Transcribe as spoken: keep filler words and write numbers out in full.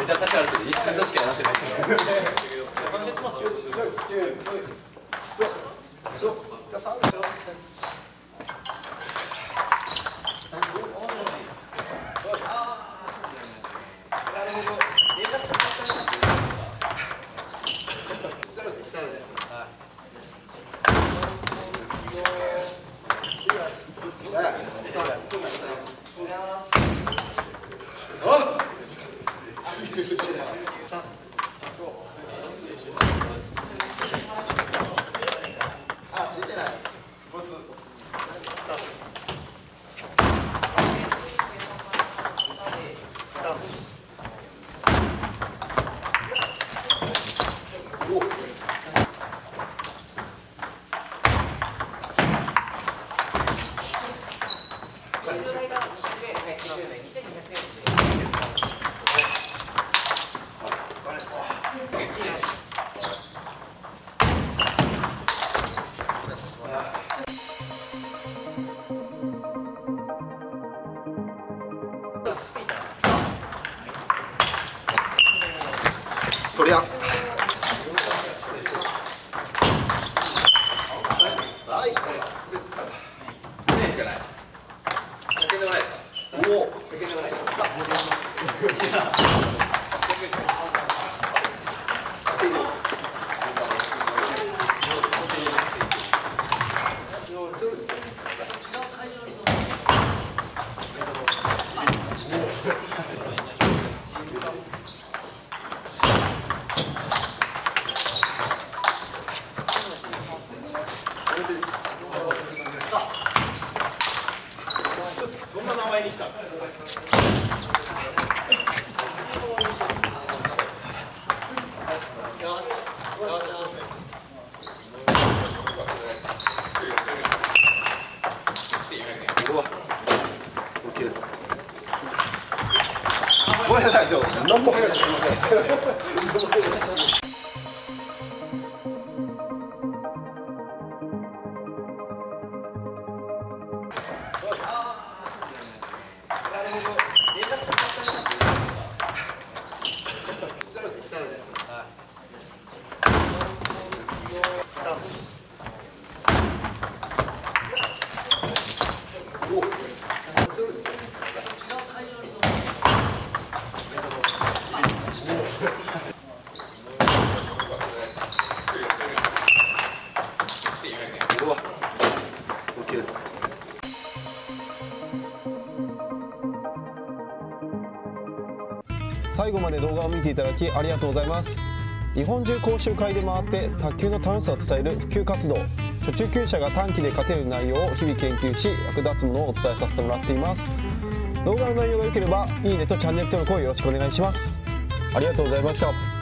ちゃ高原さんで一寸としかやってないですよ。 とりゃはいしかない。かけてもらえですか。おお。かけてもらえですか。 そんな名前にした。ごめんなさい、今日何も入らない。すみません。 最後まで動画を見ていただきありがとうございます。日本中講習会で回って卓球の楽しさを伝える普及活動、初中級者が短期で勝てる内容を日々研究し、役立つものをお伝えさせてもらっています。動画の内容が良ければいいねとチャンネル登録をよろしくお願いします。ありがとうございました。